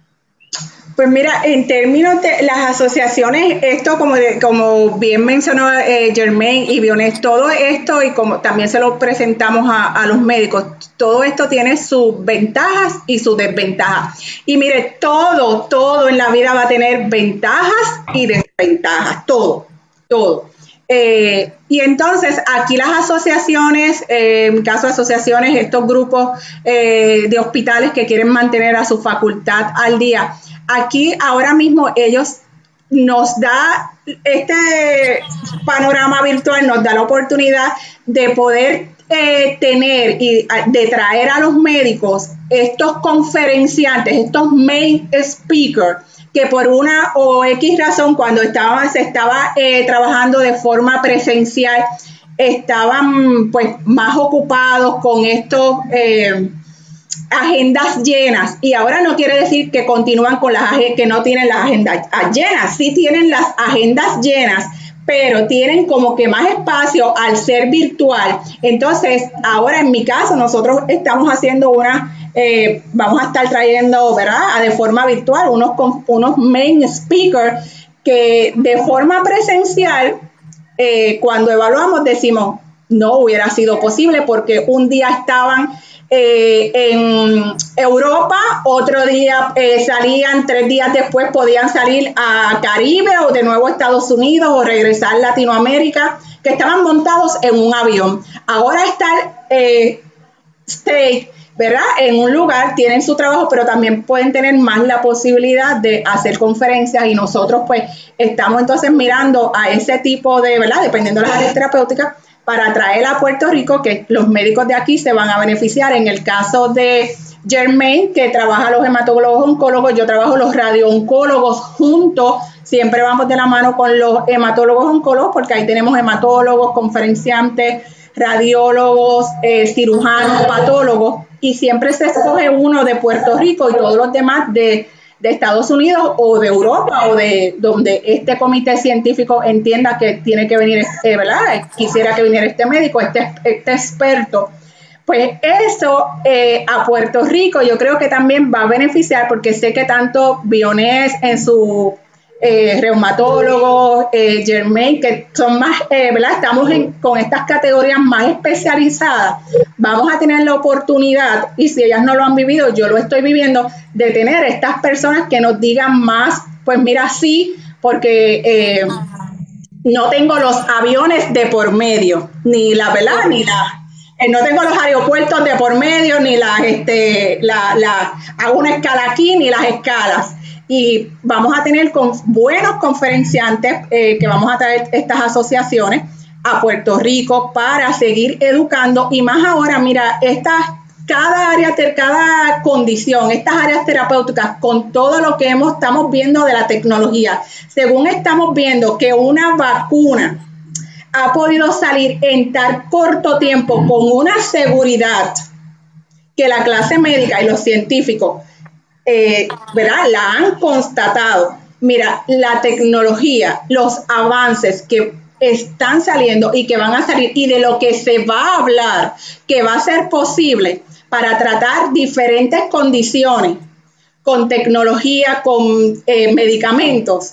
Pues mira, en términos de las asociaciones, esto como bien mencionó Germaine y Vionés, todo esto, y como también se lo presentamos a los médicos, todo esto tiene sus ventajas y sus desventajas. Y mire, todo en la vida va a tener ventajas y desventajas, todo. Y entonces aquí las asociaciones, en caso de asociaciones, estos grupos de hospitales que quieren mantener a su facultad al día, aquí ahora mismo ellos nos da este panorama virtual, nos da la oportunidad de poder tener y de traer a los médicos estos conferenciantes, estos main speakers, que por una o X razón cuando se estaba trabajando de forma presencial estaban pues más ocupados con estos agendas llenas, y ahora no quiere decir que continúan con que no tienen las agendas llenas, sí tienen las agendas llenas, pero tienen como que más espacio al ser virtual. Entonces, ahora en mi caso, nosotros estamos haciendo vamos a estar trayendo, ¿verdad?, de forma virtual unos main speakers que de forma presencial, cuando evaluamos decimos, no hubiera sido posible porque un día estaban en Europa, otro día salían, 3 días después podían salir a Caribe o de nuevo a Estados Unidos o regresar a Latinoamérica, que estaban montados en un avión. Ahora estar state, ¿verdad?, en un lugar, tienen su trabajo, pero también pueden tener más la posibilidad de hacer conferencias, y nosotros pues estamos entonces mirando a ese tipo de, ¿verdad?, dependiendo de las áreas terapéuticas, para traer a Puerto Rico, que los médicos de aquí se van a beneficiar. En el caso de Germaine, que trabaja los hematólogos oncólogos, yo trabajo los radiooncólogos juntos, siempre vamos de la mano con los hematólogos oncólogos, porque ahí tenemos hematólogos, conferenciantes, radiólogos, cirujanos, patólogos, y siempre se escoge uno de Puerto Rico y todos los demás de Estados Unidos o de Europa o de donde este comité científico entienda que tiene que venir, ¿verdad?, quisiera que viniera este médico, este experto. Pues eso a Puerto Rico yo creo que también va a beneficiar, porque sé que tanto Vionés en su reumatólogos, Germaine, que son más, ¿verdad?, estamos con estas categorías más especializadas, vamos a tener la oportunidad, y si ellas no lo han vivido, yo lo estoy viviendo, de tener estas personas que nos digan más, pues mira, sí, porque no tengo los aviones de por medio, ni la, ¿verdad?, No tengo los aeropuertos de por medio, ni hago una escala aquí, ni las escalas. Y vamos a tener buenos conferenciantes que vamos a traer estas asociaciones a Puerto Rico para seguir educando. Y más ahora, mira, cada condición, estas áreas terapéuticas, con todo lo que estamos viendo de la tecnología, según estamos viendo que una vacuna ha podido salir en tan corto tiempo con una seguridad que la clase médica y los científicos, ¿verdad?, la han constatado. Mira, la tecnología, los avances que están saliendo y que van a salir y de lo que se va a hablar, que va a ser posible para tratar diferentes condiciones con tecnología, con medicamentos,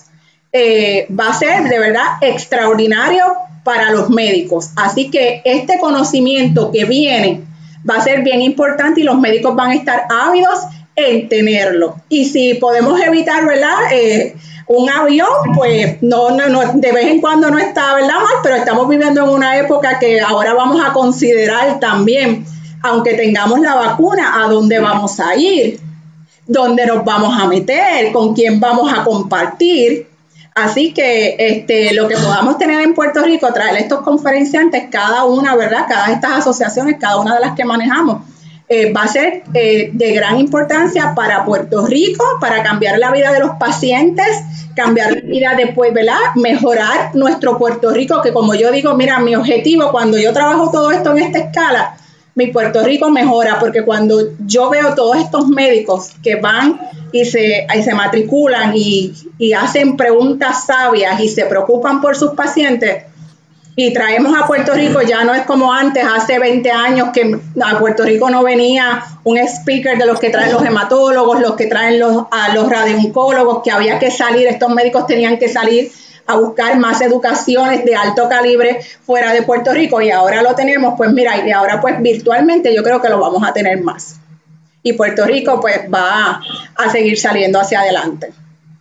va a ser de verdad extraordinario para los médicos. Así que este conocimiento que viene va a ser bien importante y los médicos van a estar ávidos en tenerlo. Y si podemos evitar, ¿verdad?, un avión, pues no, de vez en cuando no está, ¿verdad?, mal, pero estamos viviendo en una época que ahora vamos a considerar también, aunque tengamos la vacuna, a dónde vamos a ir, dónde nos vamos a meter, con quién vamos a compartir. Así que lo que podamos tener en Puerto Rico, traer estos conferenciantes, cada una, ¿verdad?, cada de estas asociaciones, cada una de las que manejamos, va a ser de gran importancia para Puerto Rico, para cambiar la vida de los pacientes, cambiar la vida después, ¿verdad?, mejorar nuestro Puerto Rico, que como yo digo, mira, mi objetivo cuando yo trabajo todo esto en esta escala, mi Puerto Rico mejora, porque cuando yo veo todos estos médicos que van y se matriculan y hacen preguntas sabias y se preocupan por sus pacientes, y traemos a Puerto Rico, ya no es como antes, hace 20 años que a Puerto Rico no venía un speaker de los que traen los hematólogos, los que traen a los radiooncólogos, que había que salir, estos médicos tenían que salir a buscar más educaciones de alto calibre fuera de Puerto Rico, y ahora lo tenemos, pues mira, y ahora pues virtualmente yo creo que lo vamos a tener más. Y Puerto Rico pues va a seguir saliendo hacia adelante.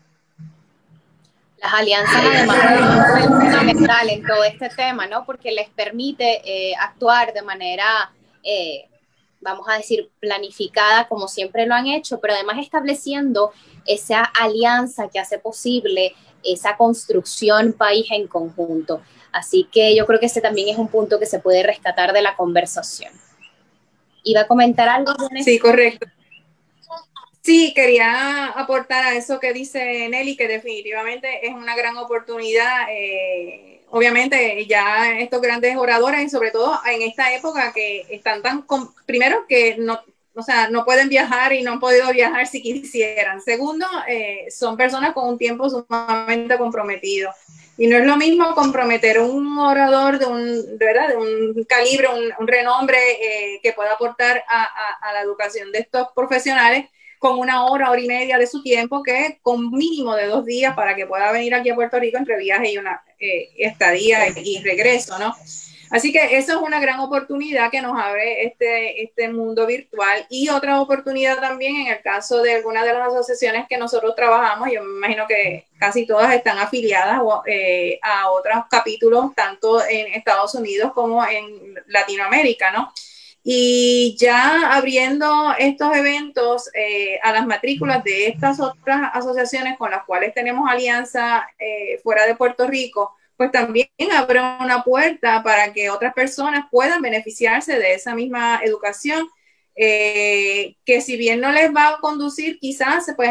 Las alianzas además son fundamentales en todo este tema, ¿no? Porque les permite actuar de manera, vamos a decir, planificada, como siempre lo han hecho, pero además estableciendo esa alianza que hace posible esa construcción país en conjunto. Así que yo creo que ese también es un punto que se puede rescatar de la conversación. ¿Iba a comentar algo? Sí, correcto. Sí, quería aportar a eso que dice Nelly, que definitivamente es una gran oportunidad. Obviamente ya estos grandes oradores, y sobre todo en esta época que están primero que no pueden viajar y no han podido viajar si quisieran. Segundo, son personas con un tiempo sumamente comprometido. Y no es lo mismo comprometer un orador de un calibre, un renombre que pueda aportar a la educación de estos profesionales con 1 hora, hora y media de su tiempo, que con mínimo de 2 días para que pueda venir aquí a Puerto Rico entre viaje y una estadía y regreso, ¿no? Así que eso es una gran oportunidad que nos abre este mundo virtual. Y otra oportunidad también en el caso de algunas de las asociaciones que nosotros trabajamos, yo me imagino que casi todas están afiliadas a otros capítulos, tanto en Estados Unidos como en Latinoamérica, ¿no? Y ya abriendo estos eventos a las matrículas de estas otras asociaciones con las cuales tenemos alianza fuera de Puerto Rico, pues también abre una puerta para que otras personas puedan beneficiarse de esa misma educación, que si bien no les va a conducir quizás pues,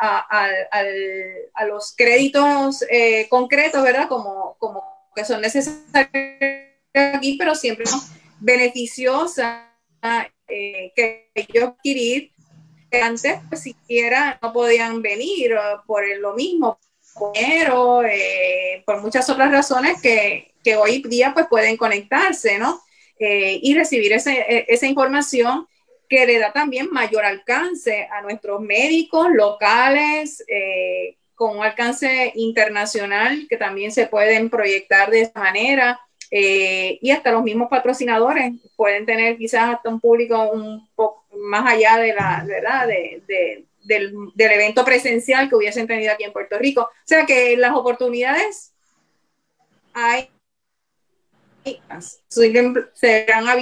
a los créditos concretos, ¿verdad? Como que son necesarios aquí, pero siempre beneficiosa que ellos adquirir que antes pues, siquiera no podían venir por lo mismo, pero por muchas otras razones que hoy día pues pueden conectarse, ¿no? Y recibir esa información que le da también mayor alcance a nuestros médicos locales, con un alcance internacional que también se pueden proyectar de esa manera. Y hasta los mismos patrocinadores pueden tener quizás hasta un público un poco más allá de la verdad del evento presencial que hubiesen tenido aquí en Puerto Rico. O sea que las oportunidades se irán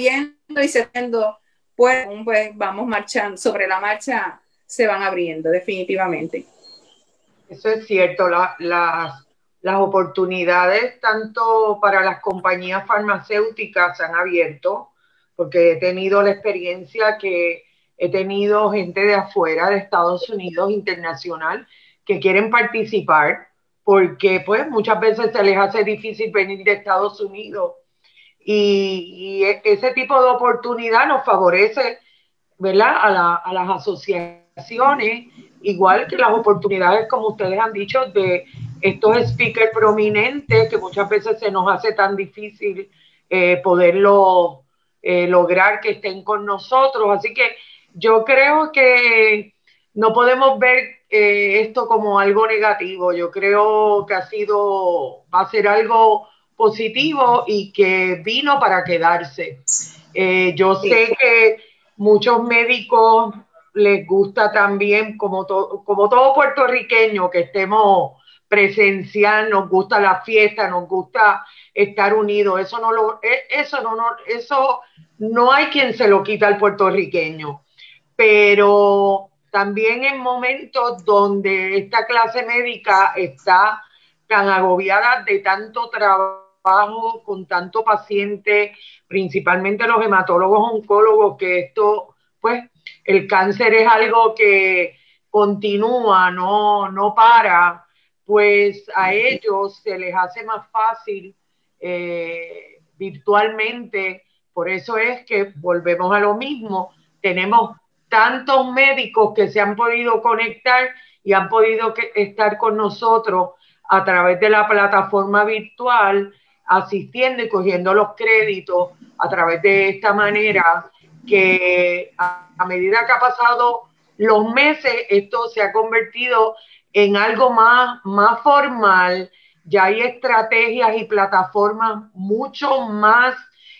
y pues vamos marchando, sobre la marcha se van abriendo definitivamente. Eso es cierto, las oportunidades tanto para las compañías farmacéuticas se han abierto, porque he tenido la experiencia que he tenido gente de afuera, de Estados Unidos, internacional, que quieren participar, porque pues muchas veces se les hace difícil venir de Estados Unidos. Y ese tipo de oportunidad nos favorece, ¿verdad?, a las asociaciones, igual que las oportunidades, como ustedes han dicho, de estos speakers prominentes, que muchas veces se nos hace tan difícil poderlo lograr que estén con nosotros. Así que yo creo que no podemos ver esto como algo negativo. Yo creo que va a ser algo positivo y que vino para quedarse. Yo sé que muchos médicos les gusta también, como todo puertorriqueño, que estemos presencial, nos gusta la fiesta, nos gusta estar unidos. Eso no hay quien se lo quita al puertorriqueño. Pero también en momentos donde esta clase médica está tan agobiada de tanto trabajo, con tanto paciente, principalmente los hematólogos oncólogos, que esto, pues, el cáncer es algo que continúa, no para, pues a ellos se les hace más fácil virtualmente. Por eso es que volvemos a lo mismo, tenemos tantos médicos que se han podido conectar y han podido estar con nosotros a través de la plataforma virtual, asistiendo y cogiendo los créditos a través de esta manera, que a medida que ha pasado los meses, esto se ha convertido en algo más formal. Ya hay estrategias y plataformas mucho más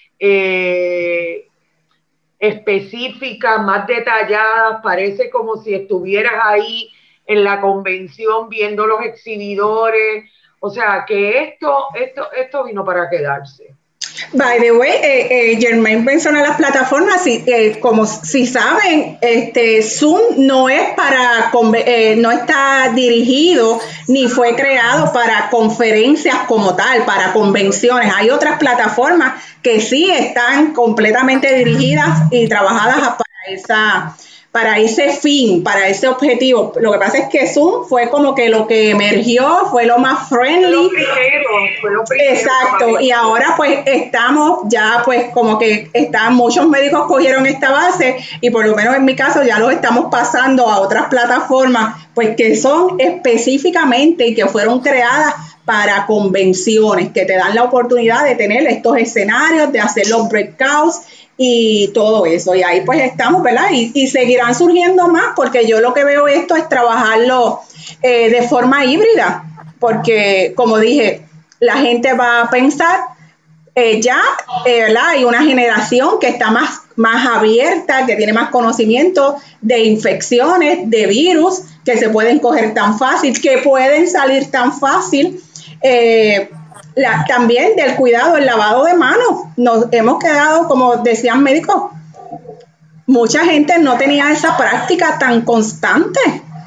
específicas, más detalladas. Parece como si estuvieras ahí en la convención viendo los exhibidores. O sea que esto vino para quedarse. By the way, Germaine menciona las plataformas, como si saben, Zoom no es no está dirigido ni fue creado para conferencias como tal, para convenciones. Hay otras plataformas que sí están completamente dirigidas y trabajadas para ese fin, para ese objetivo. Lo que pasa es que Zoom fue como que lo que emergió, fue lo más friendly. Fue lo primero. Exacto, y ahora pues estamos ya pues como que muchos médicos cogieron esta base y por lo menos en mi caso ya los estamos pasando a otras plataformas pues que son específicamente y que fueron creadas para convenciones, que te dan la oportunidad de tener estos escenarios, de hacer los breakouts y todo eso. Y ahí pues estamos, ¿verdad? Y seguirán surgiendo más, porque yo lo que veo esto es trabajarlo de forma híbrida, porque como dije, la gente va a pensar ¿verdad? Hay una generación que está más abierta, que tiene más conocimiento de infecciones, de virus, que se pueden coger tan fácil, que pueden salir tan fácil. También del cuidado, el lavado de manos. Nos hemos quedado, como decían médicos, mucha gente no tenía esa práctica tan constante.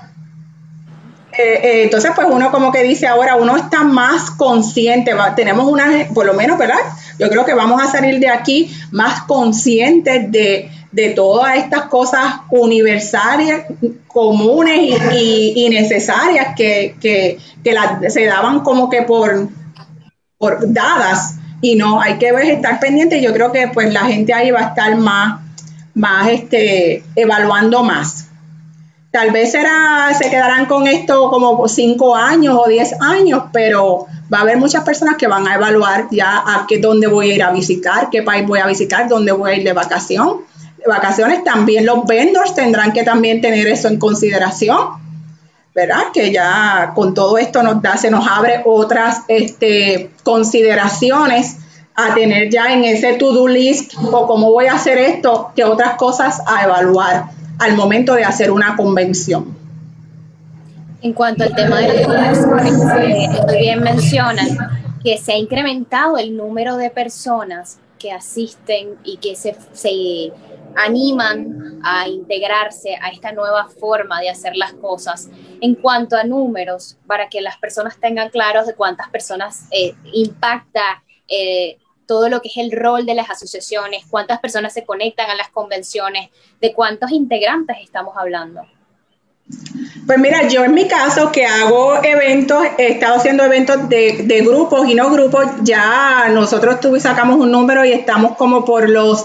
Entonces, pues uno como que dice ahora, uno está más consciente, tenemos por lo menos, ¿verdad? Yo creo que vamos a salir de aquí más conscientes de todas estas cosas universales, comunes y necesarias que se daban como que por dadas, y no, hay que estar pendiente. Yo creo que pues la gente ahí va a estar más evaluando más. Tal vez se quedarán con esto como 5 años o 10 años, pero va a haber muchas personas que van a evaluar ya dónde voy a ir a visitar, qué país voy a visitar, dónde voy a ir de vacaciones. También los vendors tendrán que también tener eso en consideración, ¿verdad? Que ya con todo esto se nos abre otras consideraciones a tener ya en ese to-do list, o cómo voy a hacer esto, que otras cosas a evaluar al momento de hacer una convención. En cuanto al tema de las convenciones, muy bien mencionan que se ha incrementado el número de personas que asisten y que se animan a integrarse a esta nueva forma de hacer las cosas en cuanto a números, para que las personas tengan claros de cuántas personas impacta todo lo que es el rol de las asociaciones, cuántas personas se conectan a las convenciones, de cuántos integrantes estamos hablando? Pues mira, yo en mi caso que hago eventos, he estado haciendo eventos de grupos y no grupos, ya nosotros sacamos un número y estamos como por los,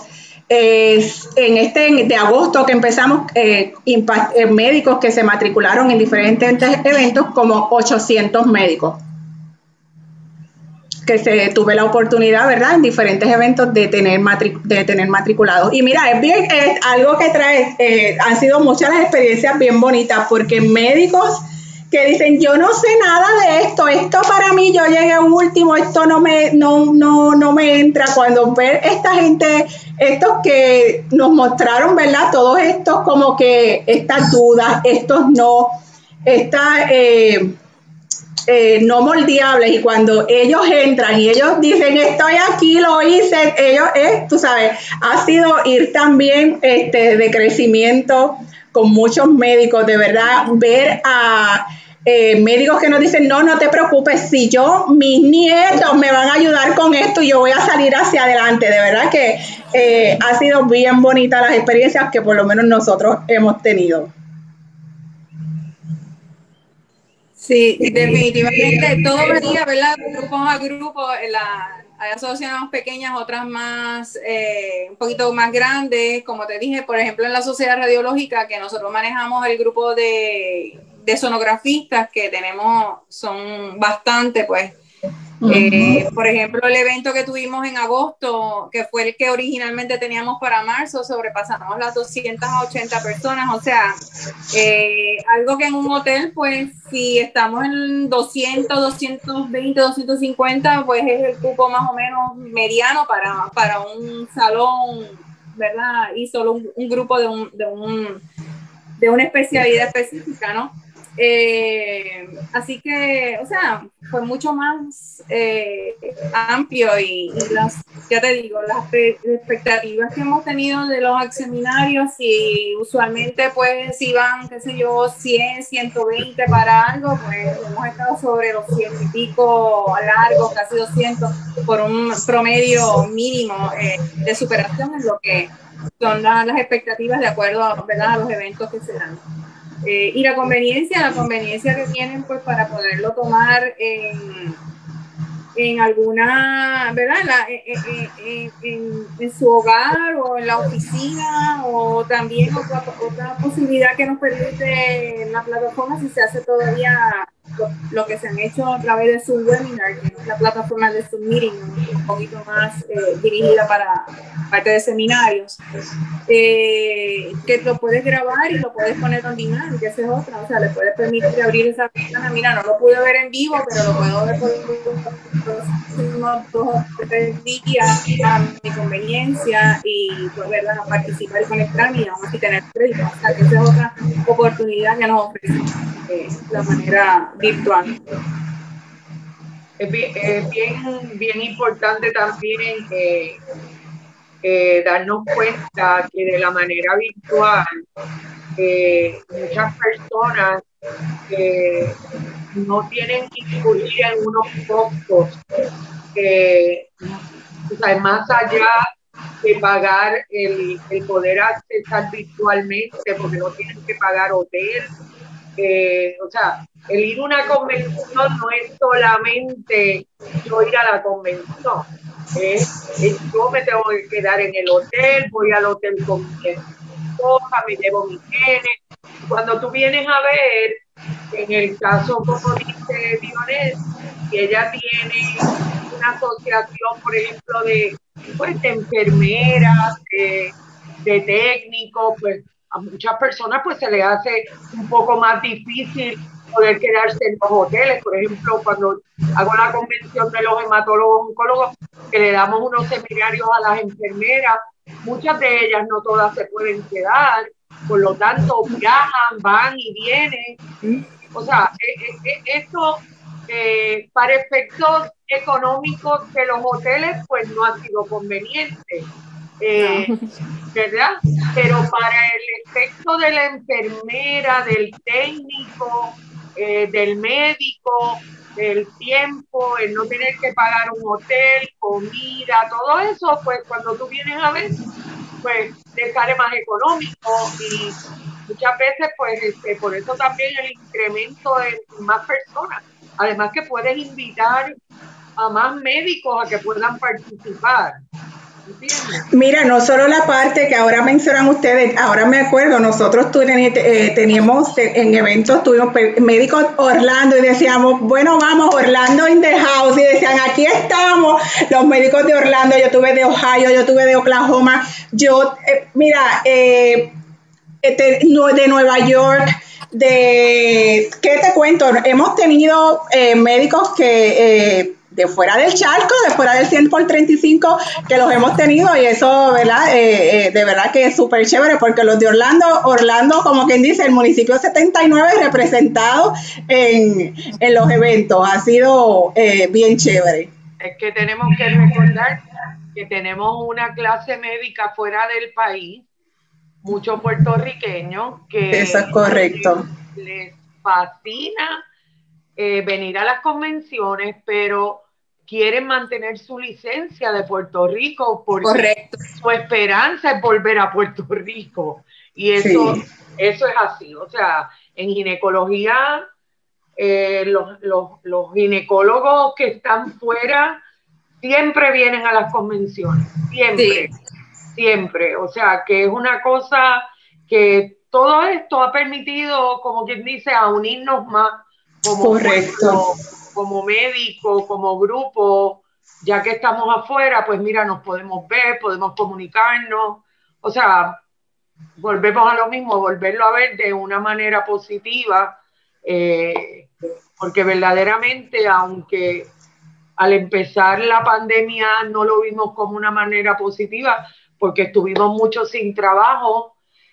de agosto que empezamos, médicos que se matricularon en diferentes eventos, como 800 médicos que tuve la oportunidad, ¿verdad?, en diferentes eventos de tener matriculados. Y mira, es algo que trae, han sido muchas las experiencias bien bonitas, porque médicos que dicen, yo no sé nada de esto para mí, yo llegué último, esto no me entra. Cuando ver esta gente, estos que nos mostraron, ¿verdad?, todos estos como que estas dudas, estos no, no moldeables, y cuando ellos entran y ellos dicen estoy aquí, lo hice, ellos tú sabes, ha sido ir también de crecimiento con muchos médicos, de verdad, ver a médicos que nos dicen no te preocupes, si mis nietos me van a ayudar con esto y yo voy a salir hacia adelante. De verdad que ha sido bien bonita las experiencias que por lo menos nosotros hemos tenido. Sí, definitivamente todo varía, ¿verdad? Grupos a grupos, hay asociaciones más pequeñas, otras más, un poquito más grandes. Como te dije, por ejemplo, en la Sociedad Radiológica, que nosotros manejamos el grupo de sonografistas que tenemos, son bastante, pues. Por ejemplo, el evento que tuvimos en agosto, que fue el que originalmente teníamos para marzo, sobrepasamos las 280 personas. O sea, algo que en un hotel, pues si estamos en 200, 220, 250, pues es el cupo más o menos mediano para un salón, ¿verdad? Y solo un grupo de una especialidad específica, ¿no? Así que, o sea, fue mucho más amplio y ya te digo, las expectativas que hemos tenido de los seminarios, y usualmente pues si van, qué sé yo, 100, 120 para algo, pues hemos estado sobre los 100 y pico largos, casi 200, por un promedio mínimo de superación en lo que son las expectativas de acuerdo, ¿verdad?, a los eventos que se dan. Y la conveniencia que tienen, pues, para poderlo tomar en alguna, ¿verdad?, en su hogar o en la oficina, o también otra posibilidad que nos permite la plataforma, si se hace todavía lo que se han hecho a través de Zoom Webinar, que es la plataforma de Zoom Meeting, un poquito más dirigida para parte de seminarios, que lo puedes grabar y lo puedes poner on demand, que esa es otra. O sea, le puedes permitir abrir esa ventana. Mira, no lo pude ver en vivo, pero lo puedo ver por unos 2 o 3 días a mi conveniencia, y poder participar y conectarme y aún así tener crédito. O sea, que esa es otra oportunidad que nos ofrece la manera virtual. Es bien importante también darnos cuenta que de la manera virtual muchas personas no tienen que incurrir en unos costos más allá de pagar el poder accesar virtualmente, porque no tienen que pagar hotel. O sea, el ir a una convención no es solamente yo ir a la convención, yo me tengo que quedar en el hotel, voy al hotel con mi esposa, me llevo mi genes. Cuando tú vienes a ver, en el caso, como dice Dionés, que ella tiene una asociación, por ejemplo, de enfermeras, de técnicos, pues a muchas personas pues se les hace un poco más difícil poder quedarse en los hoteles. Por ejemplo, cuando hago la convención de los hematólogos oncólogos, que le damos unos seminarios a las enfermeras, muchas de ellas, no todas se pueden quedar, por lo tanto viajan, van y vienen. O sea, esto para efectos económicos de los hoteles, pues no ha sido conveniente, ¿verdad? Pero para el efecto de la enfermera, del técnico, del médico, el tiempo, el no tener que pagar un hotel, comida, todo eso, pues cuando tú vienes a ver, pues te sale más económico y muchas veces, pues por eso también el incremento en más personas. Además que puedes invitar a más médicos a que puedan participar. ¿Entiendes? Mira, no solo la parte que ahora mencionan ustedes, ahora me acuerdo, nosotros teníamos en eventos, tuvimos médicos Orlando y decíamos, bueno, vamos, Orlando in the house, y decían, aquí estamos, los médicos de Orlando, yo tuve de Ohio, yo tuve de Oklahoma, de Nueva York, ¿qué te cuento? Hemos tenido médicos que de fuera del charco, de fuera del 100 por 35, que los hemos tenido y eso, ¿verdad? De verdad que es súper chévere porque los de Orlando, como quien dice, el municipio 79 representado en los eventos, ha sido bien chévere. Es que tenemos que recordar que tenemos una clase médica fuera del país, muchos puertorriqueños que eso es correcto. les fascina venir a las convenciones, pero quieren mantener su licencia de Puerto Rico porque correcto, su esperanza es volver a Puerto Rico y eso es así. O sea, en ginecología los ginecólogos que están fuera siempre vienen a las convenciones, siempre. O sea, que es una cosa que todo esto ha permitido, como quien dice, a unirnos más como médico, como grupo, ya que estamos afuera, pues mira, nos podemos ver, podemos comunicarnos, o sea, volvemos a lo mismo, volverlo a ver de una manera positiva, porque verdaderamente, aunque al empezar la pandemia no lo vimos como una manera positiva, porque estuvimos mucho sin trabajo,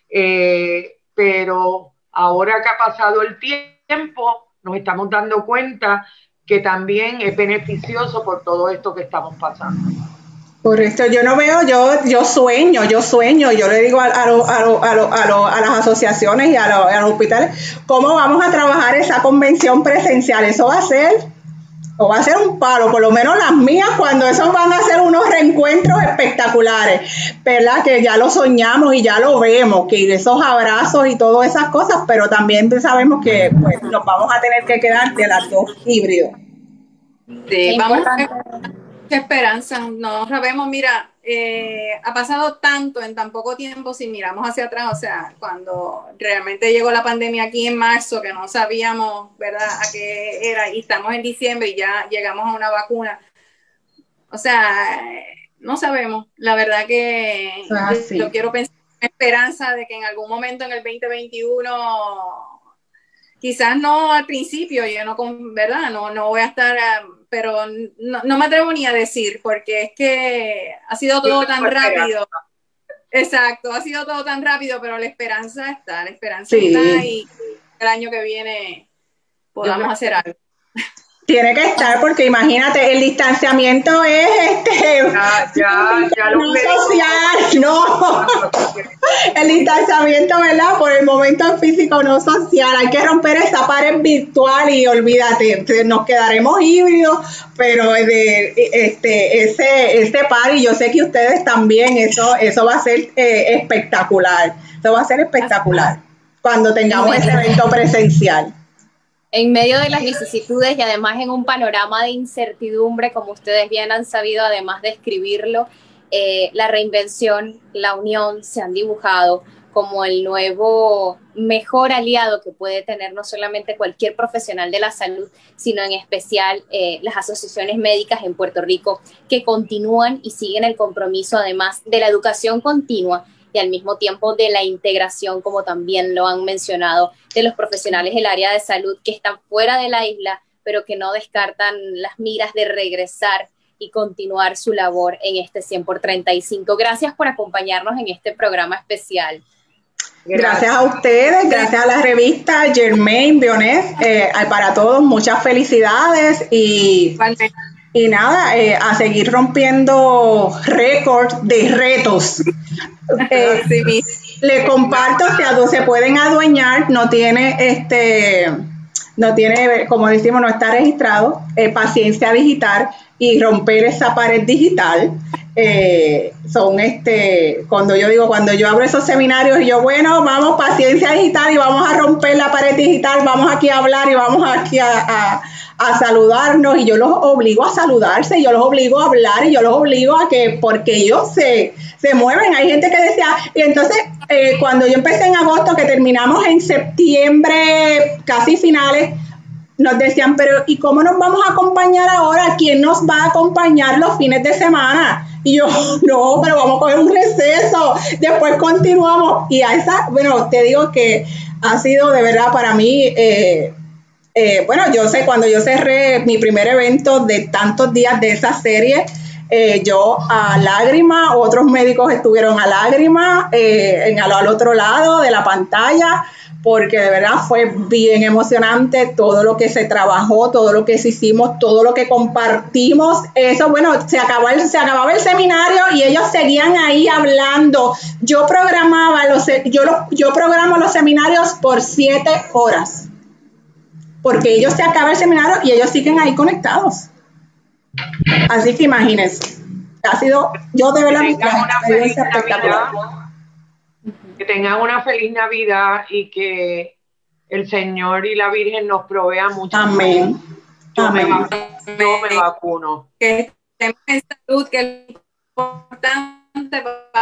pero ahora que ha pasado el tiempo, nos estamos dando cuenta que también es beneficioso por todo esto que estamos pasando. Correcto, yo no veo, yo sueño, yo le digo a las asociaciones y a los hospitales, ¿cómo vamos a trabajar esa convención presencial? Eso va a ser un palo, por lo menos las mías, cuando esos van a ser unos reencuentros espectaculares, ¿verdad? Que ya lo soñamos y ya lo vemos, que esos abrazos y todas esas cosas, pero también sabemos que pues, nos vamos a tener que quedar de las dos híbridos. Sí, vamos a ver qué esperanza, no sabemos, mira, ha pasado tanto en tan poco tiempo si miramos hacia atrás, o sea, cuando realmente llegó la pandemia aquí en marzo, que no sabíamos, ¿verdad?, a qué era, y estamos en diciembre y ya llegamos a una vacuna, o sea, no sabemos, la verdad que yo quiero pensar en esperanza de que en algún momento en el 2021, quizás no al principio, yo no, ¿verdad?, no voy a estar... pero no me atrevo ni a decir, porque es que ha sido todo tan rápido. Exacto, ha sido todo tan rápido, pero la esperanza está y el año que viene podamos hacer algo. Tiene que estar porque imagínate, el distanciamiento es no social, no. El distanciamiento, ¿verdad? Por el momento físico, no social. Hay que romper esa pared virtual y olvídate, nos quedaremos híbridos, pero ese party, yo sé que ustedes también, eso va a ser espectacular. Eso va a ser espectacular cuando tengamos ese evento presencial. En medio de las vicisitudes y además en un panorama de incertidumbre, como ustedes bien han sabido, además de escribirlo, la reinvención, la unión se han dibujado como el nuevo mejor aliado que puede tener no solamente cualquier profesional de la salud, sino en especial las asociaciones médicas en Puerto Rico, que continúan y siguen el compromiso además de la educación continua y al mismo tiempo de la integración, como también lo han mencionado, de los profesionales del área de salud que están fuera de la isla, pero que no descartan las miras de regresar y continuar su labor en este 100 por 35. Gracias por acompañarnos en este programa especial. Gracias a ustedes, gracias a la revista Germaine Biones, para todos muchas felicidades y nada, a seguir rompiendo récords de retos. Le comparto, se pueden adueñar, no tiene, como decimos, no está registrado, Paciencia Digital, y romper esa pared digital. Cuando yo abro esos seminarios y yo, bueno, vamos, Paciencia Digital, y vamos a romper la pared digital, vamos aquí a hablar y vamos aquí a saludarnos, y yo los obligo a saludarse, y yo los obligo a hablar, y yo los obligo a que, porque ellos se mueven. Hay gente que decía, y entonces cuando yo empecé en agosto, que terminamos en septiembre, casi finales, nos decían, pero ¿y cómo nos vamos a acompañar ahora? ¿Quién nos va a acompañar los fines de semana? Y yo, no, pero vamos a coger un receso, después continuamos. Y te digo que ha sido de verdad para mí, cuando yo cerré mi primer evento de tantos días de esa serie, yo a lágrimas, otros médicos estuvieron a lágrimas, al otro lado de la pantalla, porque de verdad fue bien emocionante todo lo que se trabajó, todo lo que hicimos, todo lo que compartimos. Eso, se acababa el seminario y ellos seguían ahí hablando. Yo programo los seminarios por 7 horas, porque ellos se acaba el seminario y ellos siguen ahí conectados. Así que imagínense, yo de verdad mi experiencia espectacular. Que tengan una feliz Navidad y que el Señor y la Virgen nos provean mucho. Amén. Yo me vacuno. Que estemos en salud, que es importante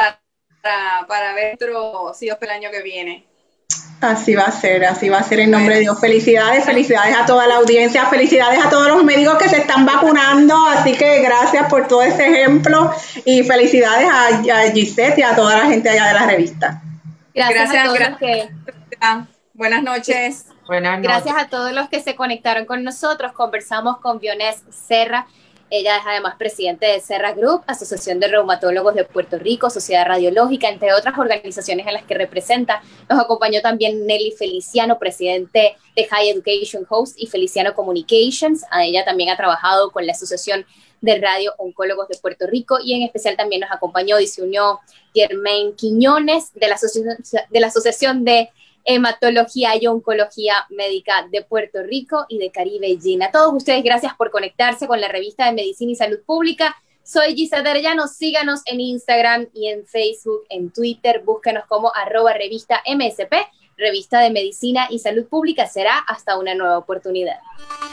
para ver si Dios el año que viene. Así va a ser en nombre de Dios. Felicidades a toda la audiencia, felicidades a todos los médicos que se están vacunando, así que gracias por todo ese ejemplo y felicidades a Gisette y a toda la gente allá de la revista. Gracias a todos los que... Buenas noches. Gracias a todos los que se conectaron con nosotros. Conversamos con Bionés Serra. Ella es además presidente de Serra Group, Asociación de Reumatólogos de Puerto Rico, Sociedad Radiológica, entre otras organizaciones en las que representa. Nos acompañó también Nelly Feliciano, presidente de High Education Host y Feliciano Communications. A ella también ha trabajado con la Asociación de Radio Oncólogos de Puerto Rico, y en especial también nos acompañó y se unió Germaine Quiñones de la Asociación de Hematología y Oncología Médica de Puerto Rico y de Caribe Gin. A todos ustedes, gracias por conectarse con la revista de Medicina y Salud Pública. Soy Gisette Arellano. Síganos en Instagram y en Facebook, en Twitter. Búsquenos como @revista MSP, Revista de Medicina y Salud Pública. Será hasta una nueva oportunidad.